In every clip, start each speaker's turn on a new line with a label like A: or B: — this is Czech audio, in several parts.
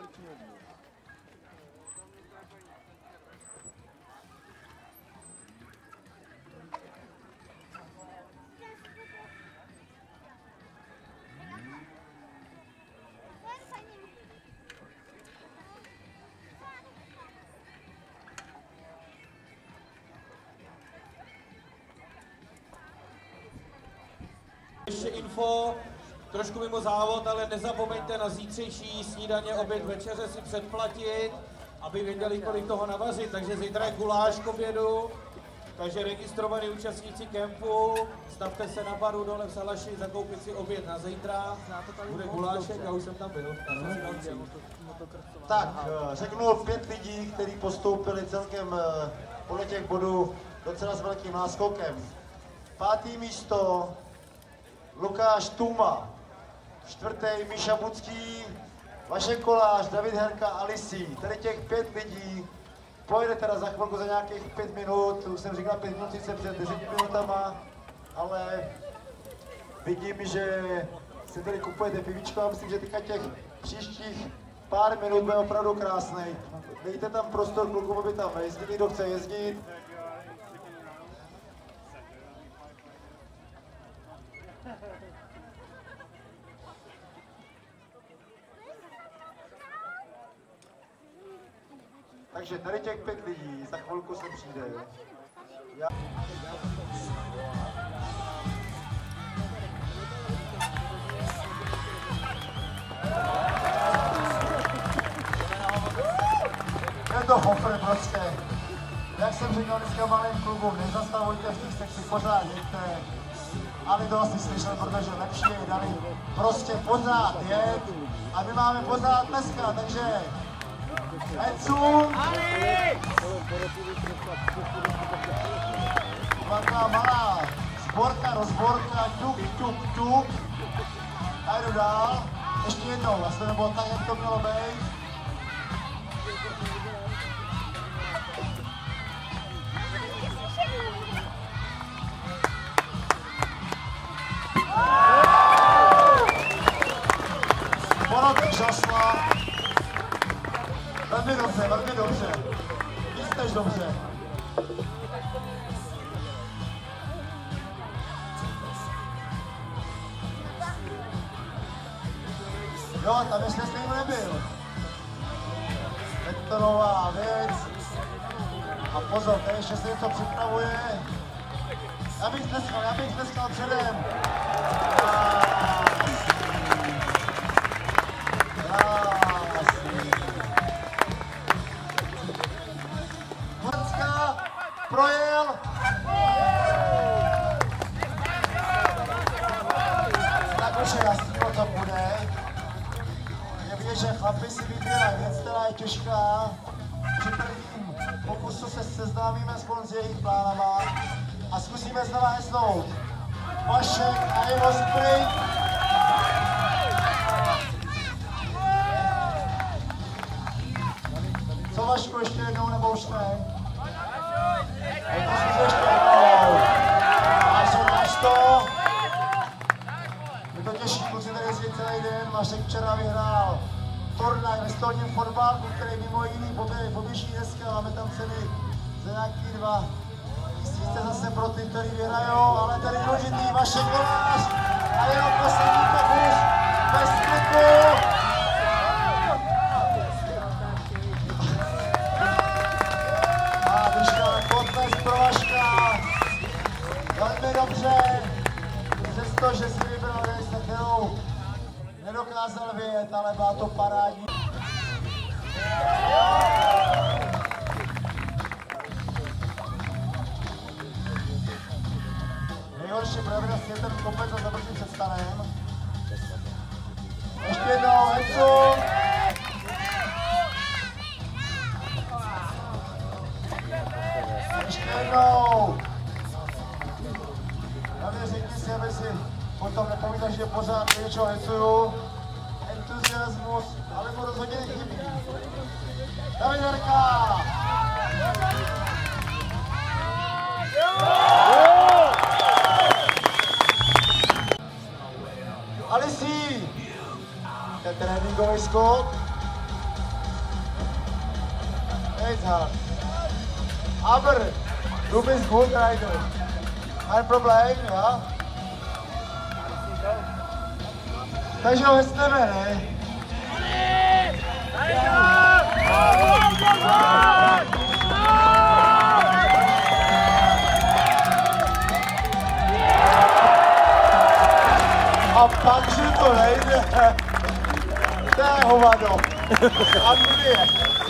A: Ještě info, trošku mimo závod, ale nezapomeňte na zítřejší snídaně, oběd, večeře si předplatit, aby věděli, kolik toho navařit. Takže zítra je guláš k obědu, takže registrovaní účastníci kempu, stavte se na baru dole v Salaši, zakoupit si oběd na zítra, bude gulášek, já už jsem tam byl.
B: Tak, řeknu 5 lidí, kteří postoupili celkem podle těch bodů docela s velkým náskokem. 5. místo Lukáš Tuma, 4. Míša Bucký, Vašek Kolář, David Herka a Lisí. Tady těch 5 lidí pojede teda za chvilku za nějakých 5 minut, už jsem říkal 5 minut sice před 10 minutama, ale vidím, že si tady kupujete pivíčko a myslím, že teďka těch příštích pár minut bude opravdu krásný. Dejte tam prostor klukům, aby tam jezdili, kdo chce jezdit. Takže tady těch 5 lidí, za chvilku se přijde. Je to hopr prostě. Jak jsem říkal dneska malým klubům, nezastavujte v těch sekcích, pořád jeďte. Ale to asi slyšel, protože lepší je dali prostě pořád jet. A my máme pořád dneska, takže Ecum! Taková malá sborka, rozborka, ťuk, ťuk, ťuk. A jdu dál. Ještě jednou, vlastně nebo tak, jak to mělo být. Porotek žasla. Velmi dobře, velmi dobře. Víc než dobře. Jo, tam ještě stejný nebyl. Betonová věc. A pozor, tady ještě se něco připravuje. Já bych tleskal předem. Projel. Tak už je jasný, o co bude. Je vidět, že chlapi si vybírají věc, která je těžká. Při prvním pokusu se seznámíme s jejich plánama a zkusíme znova hesnout. Vašek a jeho sprint. Co Vašku, ještě jednou nebo už ne? Máš to? Je to těžší, kluci tady jezdí celý den. Vašek včera vyhrál turnaj ve stolním fotbalku, který mimo jiný poběží dneska. Máme tam ceny za nějaký 2 tisíce zase pro ty, kteří vyhrajou, ale tady důležitý Vašek Kolář a jeho poslední pokus bez kliku. Pro Vaška. Velmi dobře. Přesto, že si vybral věc, na kterou nedokázal vyjet, ale byla to parádní. Nejhorší pravda je ten kopec a zabrží před stanem. Ještě jednou, Ecum. Ještě jednou. Hlavně řekni si, aby si potom nepovídal, že pořád něčeho hecuju. Entuziasmus, ale mu rozhodně nechybí. David Herka! Alisí! Ten tréninkový skok. it's hard. Aber du bist gut, Reiter. Kein Problem, ja. Takže ho hecneme, ne? A pak, že to nejde. To je hovado. Anglie.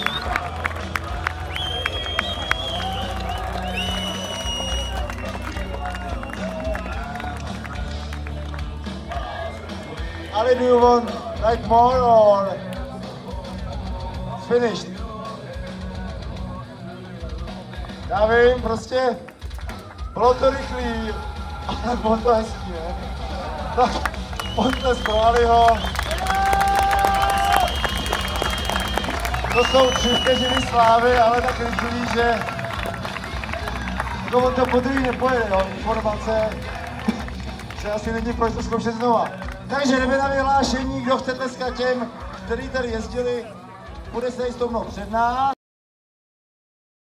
B: Ali, do you want like more or it's finished? Já vím, prostě bylo to rychlý, ale bylo to hezký, ne? Tak pojďme pro Aliho. To jsou 3 vteřiny slávy, ale tak rychlý, že on to podruhý nepojede, jo, informace, že asi není proč to zkoušet znova. Takže jdeme na vyhlášení, kdo chce tleskat těm, kteří tady jezdili, bude se jít před nás.